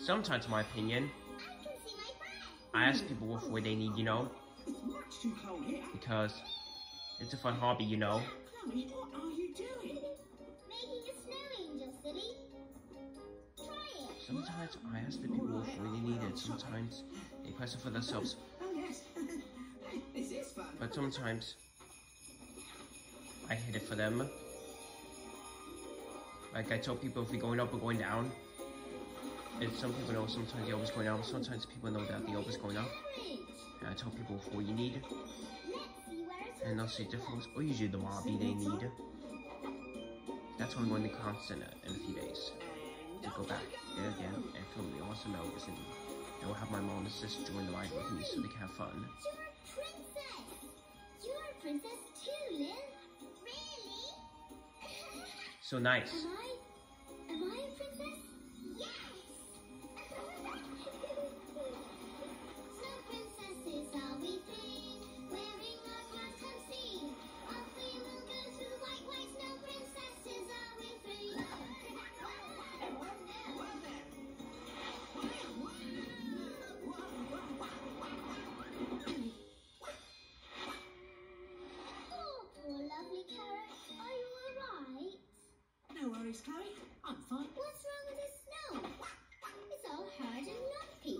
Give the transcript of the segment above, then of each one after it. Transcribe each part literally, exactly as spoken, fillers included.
Sometimes, in my opinion, I can see my friend. I ask people what they need, you know, It's much too cold here. because it's a fun hobby, you know. Chloe, what are you doing? Making a snow angel, silly. Try it. Sometimes I ask the people what they need it. Sometimes they press it for themselves, Oh, yes. This is fun. but sometimes I hit it for them. Like I tell people if we're going up or going down. And some people know sometimes the always going down, sometimes people know that the always going up. And I tell people what you need. Let's see where it's And they'll say different, or usually the mobby they need. That's why I'm going to Constant in a few days. To go back there again and film the awesome Elvis, and I'll have my mom and sister join the ride with me so they can have fun. You're a princess. You're a princess too, Lynn. Really? So nice. Am I? Am I a princess? Yes! Snow princesses are we three, wearing our crafts unseen. Off we will go to white, white snow princesses are we three. Oh, poor lovely carrot. Are you alright? No worries, Chloe. I'm fine. What's wrong with the snow? It's all hard and lumpy.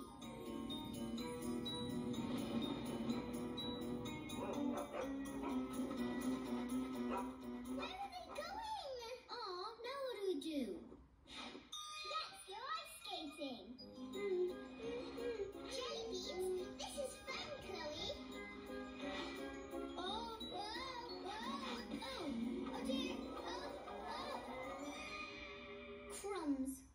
Where are they going? Oh, now what do we do? Let's go ice skating. Mm, mm, mm. Jelly beans, this is fun, Chloe. Oh, whoa, whoa, oh, oh dear, oh, oh. Crumbs.